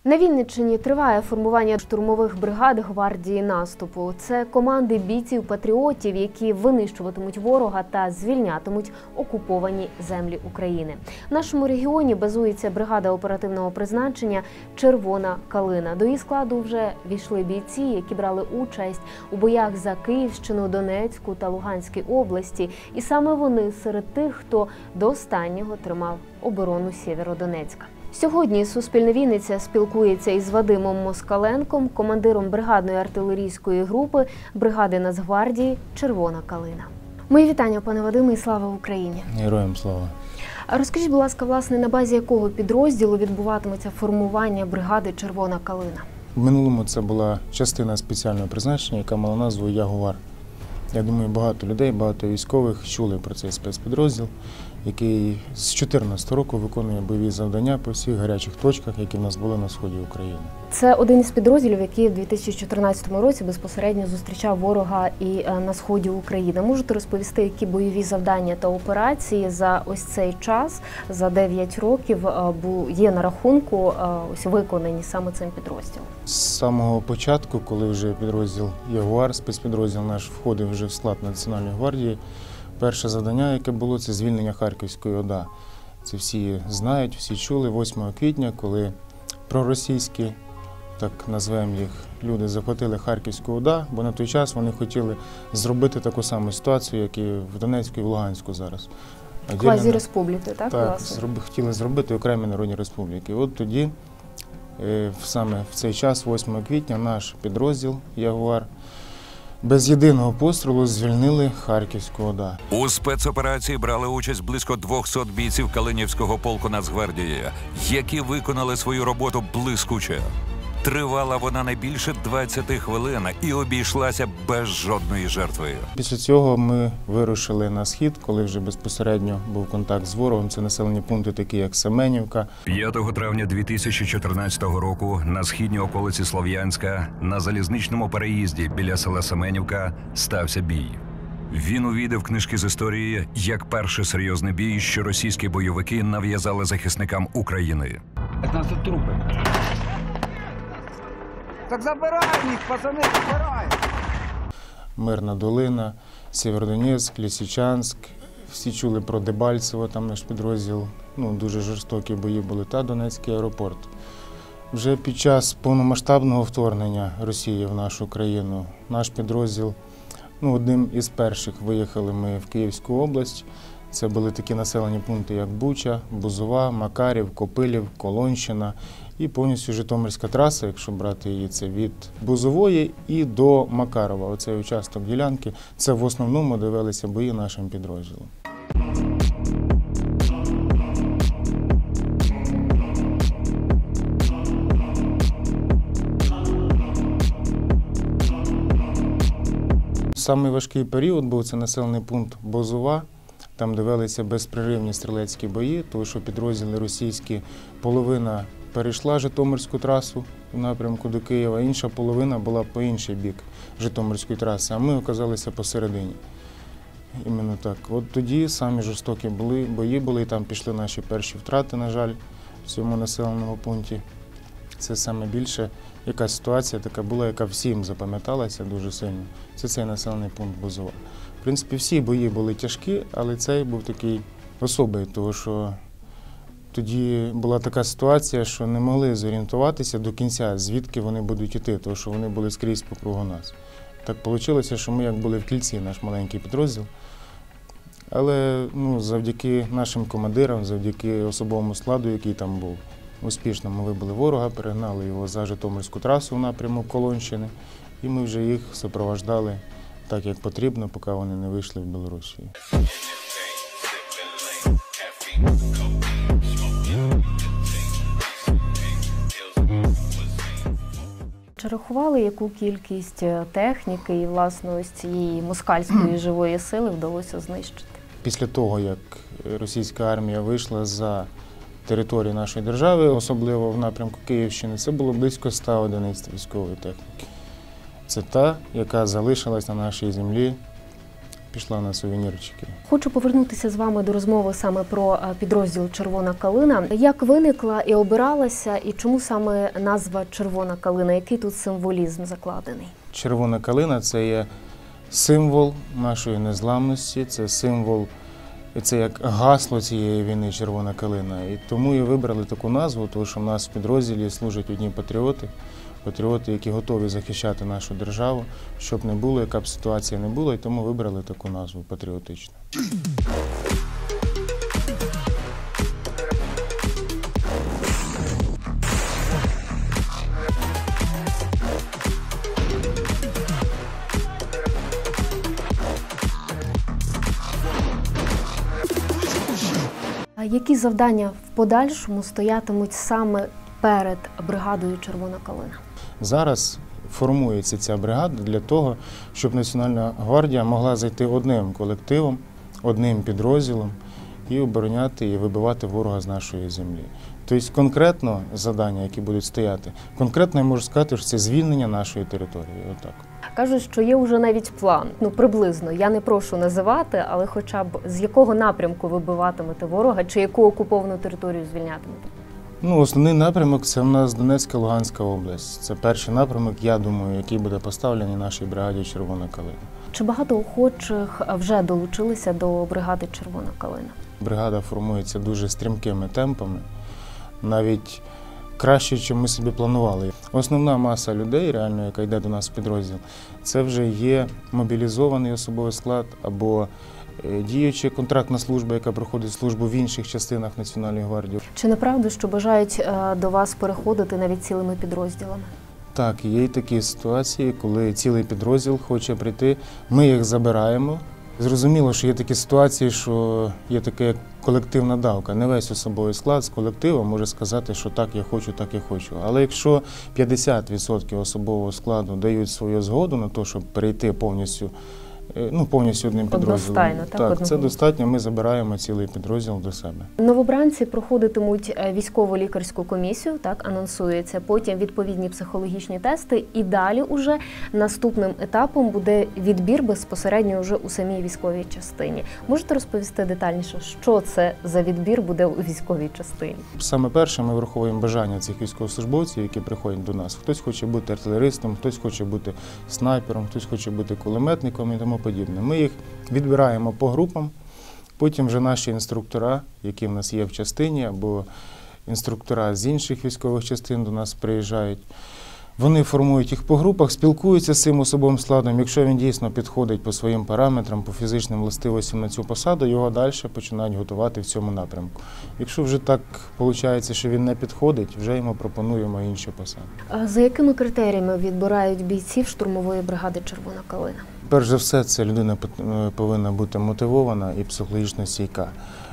На Вінниччині триває формування штурмових бригад гвардії наступу. Це команди бійців-патріотів, які винищуватимуть ворога та звільнятимуть окуповані землі України. В нашому регіоні базується бригада оперативного призначення «Червона калина». До її складу вже війшли бійці, які брали участь у боях за Київщину, Донецьку та Луганській області. І саме вони серед тих, хто до останнього тримав оборону Сєвєродонецька. Сьогодні Суспільне Вінниця спілкується із Вадимом Москаленком, командиром бригадної артилерійської групи бригади Нацгвардії «Червона калина». Мої вітання, пане Вадиме, і слава Україні! Героям слава! Розкажіть, будь ласка, власне, на базі якого підрозділу відбуватиметься формування бригади «Червона калина»? В минулому це була частина спеціального призначення, яка мала назву «Ягуар». Я думаю, багато людей, багато військових чули про цей спецпідрозділ, який з 2014 року виконує бойові завдання по всіх гарячих точках, які в нас були на сході України. Це один із підрозділів, який в 2014 році безпосередньо зустрічав ворога і на сході України. Можете розповісти, які бойові завдання та операції за ось цей час, за 9 років, є на рахунку ось виконані саме цим підрозділом? З самого початку, коли вже підрозділ «Ягуар», спецпідрозділ наш, входив вже в склад Національної гвардії, перше завдання, яке було, це звільнення Харківської ОДА. Це всі знають, всі чули. 8 квітня, коли проросійські, так назвемо їх, люди захопили Харківську ОДА, бо на той час вони хотіли зробити таку саму ситуацію, як і в Донецьку і в Луганську зараз. Квазі-республіки, так? Так, хотіли зробити окремі народні республіки. От тоді, саме в цей час, 8 квітня, наш підрозділ «Ягуар» без єдиного пострілу звільнили Харківську ОДА. У спецоперації брали участь близько 200 бійців Калинівського полку Нацгвардії, які виконали свою роботу блискуче. Тривала вона не більше 20 хвилин і обійшлася без жодної жертви. Після цього ми вирушили на схід, коли вже безпосередньо був контакт з ворогом. Це населені пункти, такі як Семенівка. 5 травня 2014 року на східній околиці Слов'янська, на залізничному переїзді біля села Семенівка, стався бій. Він увійде книжки з історії як перший серйозний бій, що російські бойовики нав'язали захисникам України. Це трупи. Так забирай їх, пацани, забирай! Мирна долина, Сєвєродонецьк, Лисичанськ. Всі чули про Дебальцево, там наш підрозділ. Дуже жорстокі бої були, та Донецький аеропорт. Вже під час повномасштабного вторгнення Росії в нашу країну наш підрозділ, одним із перших виїхали ми в Київську область. Це були такі населені пункти, як Буча, Бузова, Макарів, Копилів, Колонщина і повністю Житомирська траса, якщо брати її, це від Бузової і до Макарова. Оцей участок ділянки, це в основному де велися бої нашим підрозділом. Самий важкий період був це населений пункт Бузова. Там де велися безперервні стрілецькі бої, тому що підрозділи російські, половина перейшла Житомирську трасу в напрямку до Києва, інша половина була по інший бік Житомирської траси, а ми оказалися посередині. Іменно так. От тоді самі жорстокі бої були, і там пішли наші перші втрати, на жаль, в цьому населеному пункті. Це саме більше якась ситуація така була, яка всім запам'яталася дуже сильно. Це цей населений пункт Бузова. В принципі, всі бої були тяжкі, але цей був такий особий, тому що тоді була така ситуація, що не могли зорієнтуватися до кінця, звідки вони будуть йти, тому що вони були скрізь по кругу нас. Так вийшло, що ми як були в кільці, наш маленький підрозділ. Але завдяки нашим командирам, завдяки особовому складу, який там був, успішно ми вибили ворога, перегнали його за Житомирську трасу в напрямок Колонщини, і ми вже їх супроводжали так, як потрібно, поки вони не вийшли в Білорусію. Чи рахували, яку кількість техніки і, власне, ось цієї москальської живої сили вдалося знищити? Після того, як російська армія вийшла за територію нашої держави, особливо в напрямку Київщини, це було близько 100 одиниць військової техніки. Це та, яка залишилась на нашій землі пішла на сувенірчики. Хочу повернутися з вами до розмови саме про підрозділ «Червона калина». Як виникла і обиралася, і чому саме назва «Червона калина»? Який тут символізм закладений? Червона калина – це є символ нашої незламності, це символ, це як гасло цієї війни «Червона калина». І тому і вибрали таку назву, тому що в нас в підрозділі служать одні патріоти, які готові захищати нашу державу, щоб не було, яка б ситуація не була, і тому вибрали таку назву патріотичну. А які завдання в подальшому стоятимуть саме перед бригадою «Червона калина»? Зараз формується ця бригада для того, щоб Національна гвардія могла зайти одним колективом, одним підрозділом і обороняти і вибивати ворога з нашої землі. Тобто конкретно завдання, які будуть стояти, конкретно я можу сказати, що це звільнення нашої території. Отак. Кажуть, що є вже навіть план, приблизно, я не прошу називати, але хоча б з якого напрямку вибиватимете ворога, чи яку окуповану територію звільнятимете? Основний напрямок – це в нас Донецька, Луганська область. Це перший напрямок, я думаю, який буде поставлений нашій бригаді «Червона калина». Чи багато охочих вже долучилися до бригади «Червона калина»? Бригада формується дуже стрімкими темпами, навіть краще, ніж ми собі планували. Основна маса людей, реально, яка йде до нас в підрозділ, це вже є мобілізований особовий склад або діюча контрактна служба, яка проходить службу в інших частинах Національної гвардії. Чи неправда, що бажають до вас переходити навіть цілими підрозділами? Так, є й такі ситуації, коли цілий підрозділ хоче прийти, ми їх забираємо. Зрозуміло, що є такі ситуації, що є така як колективна давка. Не весь особовий склад з колективу може сказати, що так я хочу, так я хочу. Але якщо 50% особового складу дають свою згоду на те, щоб перейти повністю одним підрозділом, так, це достатньо, ми забираємо цілий підрозділ до себе. Новобранці проходитимуть військово-лікарську комісію, так, анонсується, потім відповідні психологічні тести, і далі уже наступним етапом буде відбір безпосередньо вже у самій військовій частині. Можете розповісти детальніше, що це за відбір буде у військовій частині? Саме перше ми враховуємо бажання цих військовослужбовців, які приходять до нас. Хтось хоче бути артилеристом, хтось хоче бути снайпером, хтось хоче бути кулеметником і тому подібне. Ми їх відбираємо по групам, потім вже наші інструктора, які в нас є в частині, або інструктора з інших військових частин до нас приїжджають. Вони формують їх по групах, спілкуються з цим особовим складом. Якщо він дійсно підходить по своїм параметрам, по фізичним властивостям на цю посаду, його далі починають готувати в цьому напрямку. Якщо вже так виходить, що він не підходить, вже йому пропонуємо інші посади. А за якими критеріями відбирають бійців штурмової бригади «Червона калина»? Перш за все, це людина повинна бути мотивована і психологічно стійка.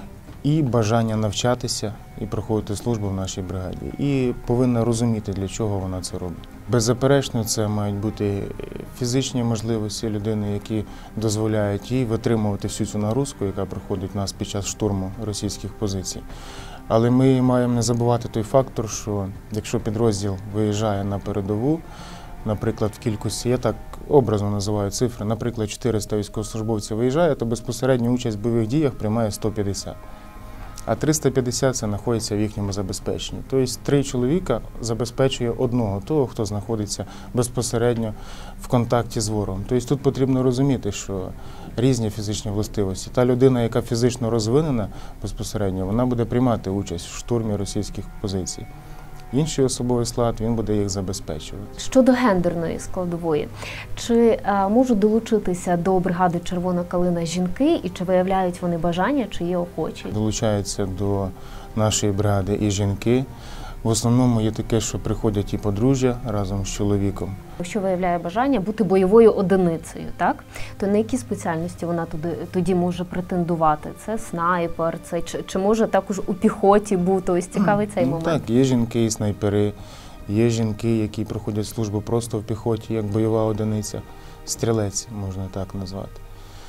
І бажання навчатися і проходити службу в нашій бригаді. І повинна розуміти, для чого вона це робить. Беззаперечно, це мають бути фізичні можливості людини, які дозволяють їй витримувати всю цю нагрузку, яка проходить в нас під час штурму російських позицій. Але ми маємо не забувати той фактор, що якщо підрозділ виїжджає на передову, наприклад, в кількості, я так образно називаю цифри, наприклад, 400 військовослужбовців виїжджає, то безпосередньо участь в бойових діях приймає 150. А 350 – це знаходиться в їхньому забезпеченні. Тобто 3 чоловіка забезпечує одного, того, хто знаходиться безпосередньо в контакті з ворогом. Тобто тут потрібно розуміти, що різні фізичні властивості. Та людина, яка фізично розвинена безпосередньо, вона буде приймати участь в штурмі російських позицій. Інший особовий склад, він буде їх забезпечувати. Щодо гендерної складової, чи можуть долучитися до бригади «Червона калина» жінки, і чи виявляють вони бажання, чи є охочі? Долучаються до нашої бригади і жінки. В основному є таке, що приходять і подружжя разом з чоловіком. Якщо виявляє бажання бути бойовою одиницею, так, то на які спеціальності вона тоді може претендувати? Це снайпер, чи може також у піхоті бути? Ось цікавий цей момент. Так, є жінки і снайпери, є жінки, які проходять службу просто в піхоті, як бойова одиниця, стрілець, можна так назвати.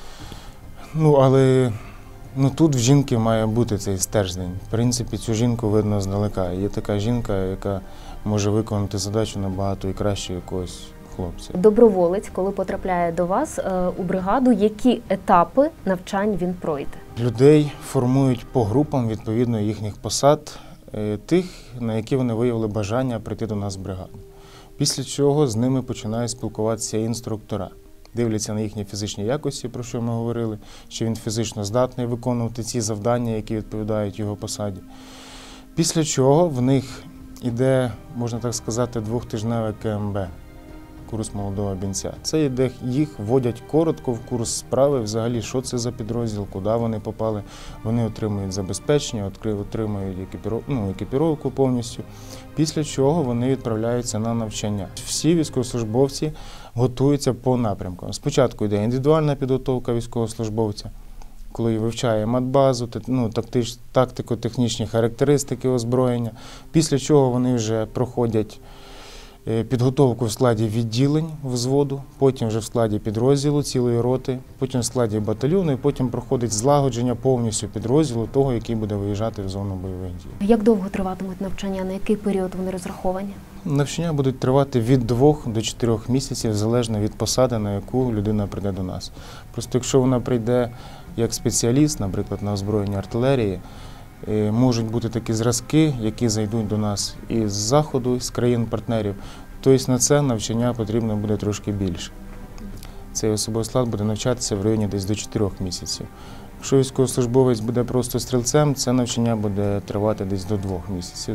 Але тут в жінки має бути цей стержень. В принципі, цю жінку видно здалека. Є така жінка, яка може виконати задачу набагато і краще якогось хлопці. Доброволець, коли потрапляє до вас у бригаду, які етапи навчань він пройде? Людей формують по групам відповідно їхніх посад, тих, на які вони виявили бажання прийти до нас в бригаду. Після чого з ними починають спілкуватися інструктора. Дивляться на їхні фізичні якості, про що ми говорили, чи він фізично здатний виконувати ці завдання, які відповідають його посаді. Після чого в них іде, можна так сказати, 2-тижневе КМБ, курс молодого бійця. Це іде, їх вводять коротко в курс справи, взагалі, що це за підрозділ, куди вони попали. Вони отримують забезпечення, отримують екіпіровку повністю. Після чого вони відправляються на навчання. Всі військовослужбовці готуються по напрямкам. Спочатку йде індивідуальна підготовка військовослужбовця, коли вивчає матбазу, тактико-технічні характеристики озброєння. Після чого вони вже проходять підготовку в складі відділень взводу, потім вже в складі підрозділу цілої роти, потім в складі батальйону і потім проходить злагодження повністю підрозділу того, який буде виїжджати в зону бойових дій. Як довго триватимуть навчання, на який період вони розраховані? Навчання будуть тривати від 2 до 4 місяців, залежно від посади, на яку людина прийде до нас. Просто якщо вона прийде як спеціаліст, наприклад, на озброєння артилерії, можуть бути такі зразки, які зайдуть до нас із Заходу, з країн-партнерів. Тобто на це навчання потрібно буде трошки більше. Цей особовий склад буде навчатися в районі десь до 4 місяців. Якщо військовослужбовець буде просто стрільцем, це навчання буде тривати десь до 2 місяців.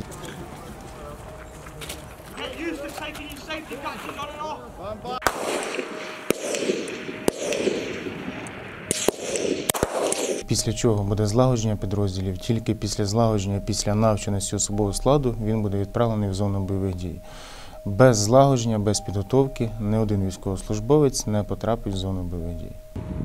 Після чого буде злагодження підрозділів, тільки після злагодження, після навченості особового складу він буде відправлений в зону бойових дій. Без злагодження, без підготовки ні один військовослужбовець не потрапить в зону бойових дій.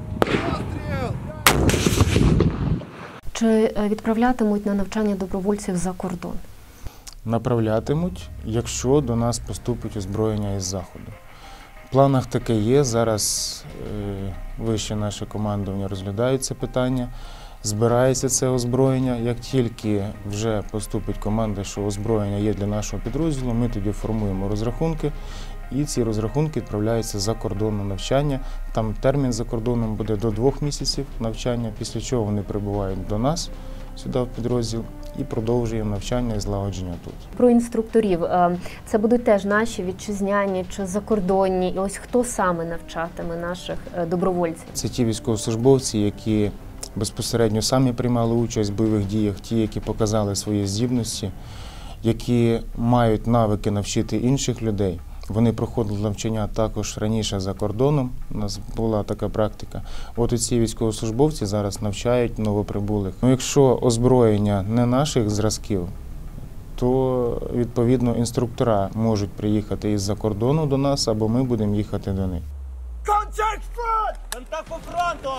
Чи відправлятимуть на навчання добровольців за кордон? Направлятимуть, якщо до нас поступить озброєння із Заходу. В планах таке є, зараз вище наше командування розглядають це питання, збирається це озброєння. Як тільки вже поступить команда, що озброєння є для нашого підрозділу, ми тоді формуємо розрахунки, і ці розрахунки відправляються за кордон на навчання. Там термін за кордоном буде до 2 місяців навчання, після чого вони прибувають до нас, сюди в підрозділ, і продовжуємо навчання і злагодження тут. Про інструкторів. Це будуть теж наші вітчизняні чи закордонні? І ось хто саме навчатиме наших добровольців? Це ті військовослужбовці, які безпосередньо самі приймали участь в бойових діях, ті, які показали свої здібності, які мають навики навчити інших людей. Вони проходили навчання також раніше за кордоном, у нас була така практика. От ці військовослужбовці зараз навчають новоприбулих. Якщо озброєння не наших зразків, то відповідно інструктора можуть приїхати із-за кордону до нас, або ми будемо їхати до них. Контакт фронт! Контакт по фронту!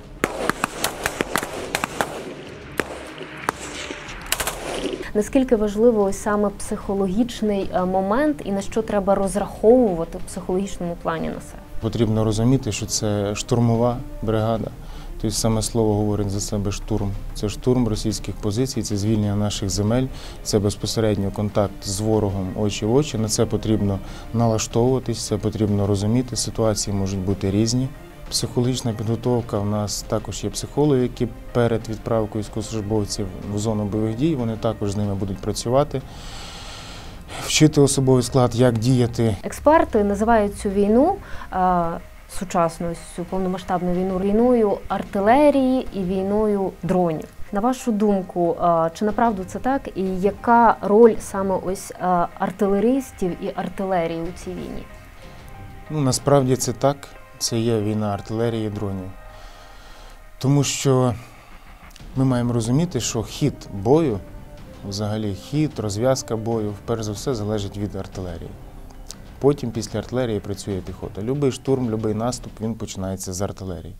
Наскільки важливо ось саме психологічний момент і на що треба розраховувати в психологічному плані на себе? Потрібно розуміти, що це штурмова бригада. Тобто саме слово говорить за себе штурм. Це штурм російських позицій, це звільнення наших земель, це безпосередньо контакт з ворогом очі в очі. На це потрібно налаштовуватись, це потрібно розуміти. Ситуації можуть бути різні. Психологічна підготовка, у нас також є психологи, які перед відправкою військовослужбовців в зону бойових дій, вони також з ними будуть працювати, вчити особовий склад, як діяти. Експерти називають цю війну, сучасну цю повномасштабну війну, війною артилерії і війною дронів. На вашу думку, чи направду це так, і яка роль саме ось артилеристів і артилерії у цій війні? Насправді це так. Це є війна артилерії і дронів. Тому що ми маємо розуміти, що хід бою, взагалі хід, розв'язка бою, перш за все, залежить від артилерії. Потім після артилерії працює піхота. Любий штурм, любий наступ, він починається з артилерії.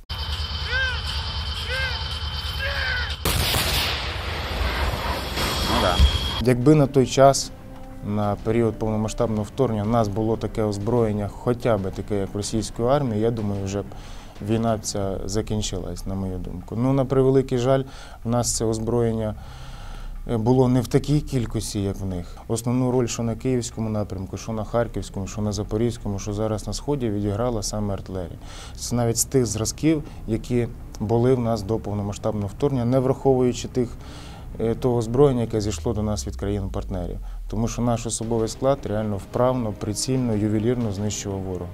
Якби на той час, на період повномасштабного вторгнення, у нас було таке озброєння, хоча б таке, як в російської армії, я думаю, вже б війна ця закінчилась, на мою думку. На превеликий жаль, в нас це озброєння було не в такій кількості, як в них. Основну роль, що на Київському напрямку, що на Харківському, що на Запорізькому, що зараз на Сході, відіграла саме артилерія. Це навіть з тих зразків, які були в нас до повномасштабного вторгнення, не враховуючи того озброєння, яке зійшло до нас від країн-партнерів. Тому що наш особовий склад реально вправно, прицільно, ювелірно знищував ворога.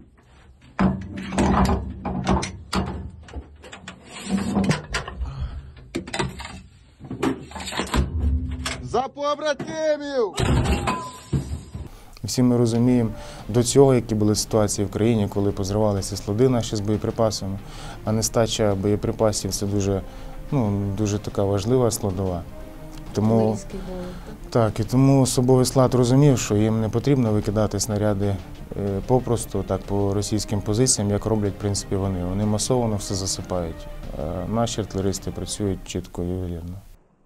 За побратимів! Всі ми розуміємо до цього, які були ситуації в країні, коли позривалися склади наші з боєприпасами, а нестача боєприпасів – це дуже така важлива складова. Тому, так, і тому особовий склад розумів, що їм не потрібно викидати снаряди попросту так, по російським позиціям, як роблять в принципі вони. Вони масово все засипають. А наші артилеристи працюють чітко і вірно.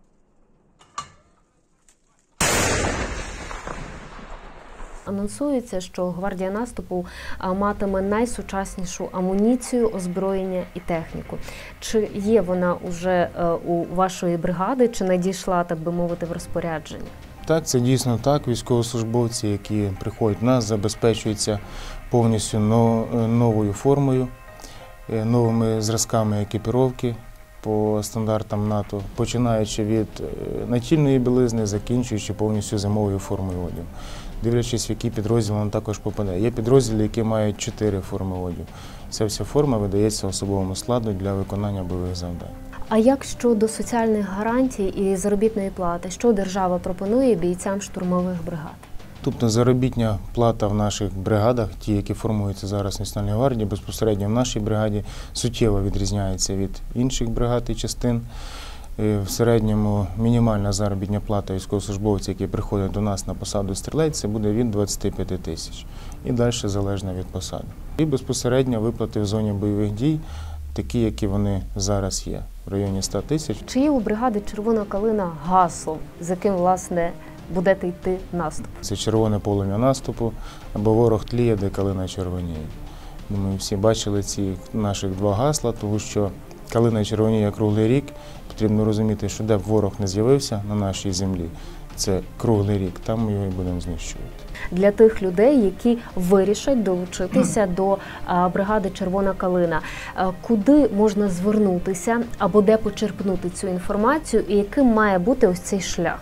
Анонсується, що гвардія наступу матиме найсучаснішу амуніцію, озброєння і техніку. Чи є вона вже у вашої бригади, чи надійшла, так би мовити, в розпорядження? Так, це дійсно так. Військовослужбовці, які приходять в нас, забезпечуються повністю новою формою, новими зразками екіпіровки по стандартам НАТО, починаючи від нательної білизни, закінчуючи повністю зимовою формою одягу. Дивлячись, в який підрозділ він також попаде. Є підрозділи, які мають 4 форми одягу. Ця вся форма видається особовому складу для виконання бойових завдань. А як щодо соціальних гарантій і заробітної плати? Що держава пропонує бійцям штурмових бригад? Тобто заробітня плата в наших бригадах, ті, які формуються зараз в Національній гвардії, безпосередньо в нашій бригаді, суттєво відрізняється від інших бригад і частин. В середньому мінімальна заробітна плата військовослужбовців, які приходять до нас на посаду стрілець, це буде від 25 тисяч. І далі залежно від посади. І безпосередньо виплати в зоні бойових дій, такі, які вони зараз є, в районі 100 тисяч. Чи є у бригади «Червона калина» гасло, з яким, власне, будете йти в наступ? Це червоне полум'я наступу, або ворог тліє, де калина червоніє. Ми всі бачили ці наших 2 гасла, тому що калина червоніє круглий рік. Потрібно розуміти, що де б ворог не з'явився на нашій землі, це круглий рік, там ми його і будемо знищувати. Для тих людей, які вирішать долучитися до бригади «Червона калина», куди можна звернутися або де почерпнути цю інформацію і яким має бути ось цей шлях?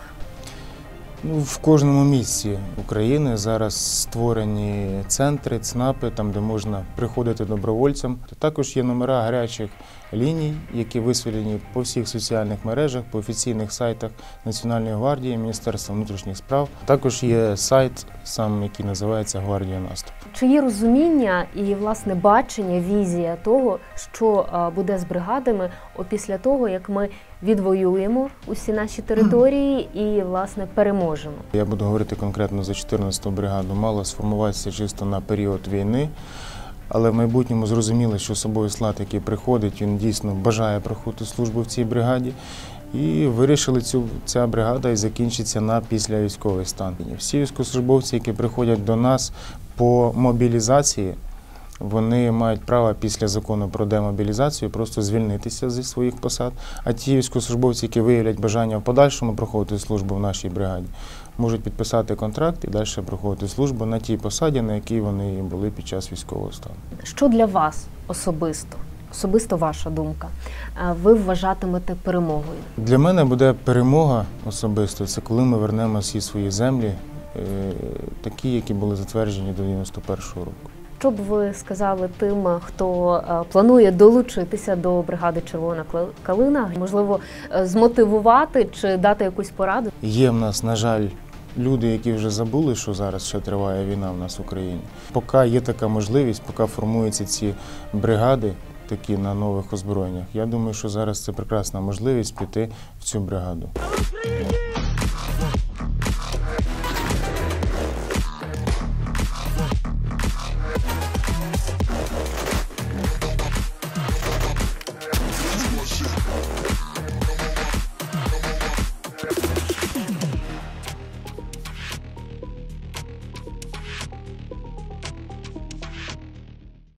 В кожному місці України зараз створені центри, ЦНАПи, там, де можна приходити добровольцям. Також є номера гарячих ліній, які висвітлені по всіх соціальних мережах, по офіційних сайтах Національної гвардії, Міністерства внутрішніх справ. Також є сайт, сам, який називається «Гвардія наступу». Чи є розуміння і, власне, бачення, візія того, що буде з бригадами після того, як ми відвоюємо усі наші території і, власне, переможемо? Я буду говорити конкретно за 14-ту бригаду. Мала сформуватися чисто на період війни, але в майбутньому зрозуміли, що особовий склад, який приходить, він дійсно бажає проходити службу в цій бригаді. І вирішили, ця бригада і закінчиться на післявійськовий стан. Всі військовослужбовці, які приходять до нас по мобілізації, вони мають право після закону про демобілізацію просто звільнитися зі своїх посад. А ті військовослужбовці, які виявлять бажання в подальшому проходити службу в нашій бригаді, можуть підписати контракт і далі проходити службу на тій посаді, на якій вони були під час військового стану. Що для вас особисто ваша думка, ви вважатимете перемогою? Для мене буде перемога особисто, це коли ми вернемо всі свої землі, такі, які були затверджені до 91-го року. Що б ви сказали тим, хто планує долучитися до бригади «Червона калина»? Можливо, змотивувати чи дати якусь пораду? Є в нас, на жаль, люди, які вже забули, що зараз ще триває війна в нас в Україні. Поки є така можливість, поки формуються ці бригади, такі на нових озброєннях, я думаю, що зараз це прекрасна можливість піти в цю бригаду.